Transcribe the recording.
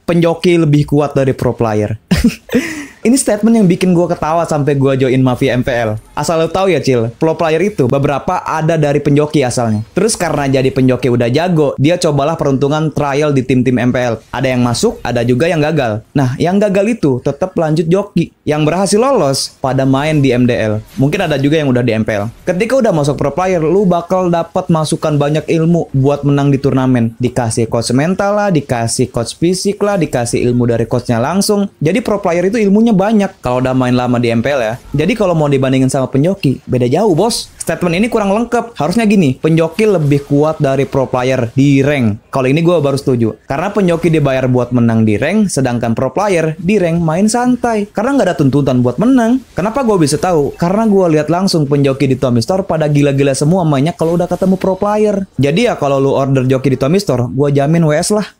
penjoki lebih kuat dari pro player. Ini statement yang bikin gue ketawa sampai gue join Mafia MPL. Asal lo tahu ya Cil, pro player itu beberapa ada dari penjoki asalnya. Terus karena jadi penjoki udah jago, dia cobalah peruntungan trial di tim-tim MPL. Ada yang masuk, ada juga yang gagal. Nah, yang gagal itu tetap lanjut joki. Yang berhasil lolos pada main di MDL. Mungkin ada juga yang udah di MPL. Ketika udah masuk pro player, lu bakal dapat masukan banyak ilmu buat menang di turnamen. Dikasih coach mental lah, dikasih coach fisik lah, dikasih ilmu dari coachnya langsung. Jadi pro player itu ilmunya banyak kalau udah main lama di MPL ya. Jadi kalau mau dibandingin sama penjoki, beda jauh bos. Statement ini kurang lengkap. Harusnya gini, penjoki lebih kuat dari pro player di rank. Kalau ini gue baru setuju. Karena penjoki dibayar buat menang di rank, sedangkan pro player di rank main santai. Karena nggak ada tuntutan buat menang. Kenapa gue bisa tahu? Karena gue lihat langsung penjoki di Tommy Store pada gila-gila semua mainnya kalau udah ketemu pro player. Jadi ya kalau lu order joki di Tommy Store, gue jamin WS lah.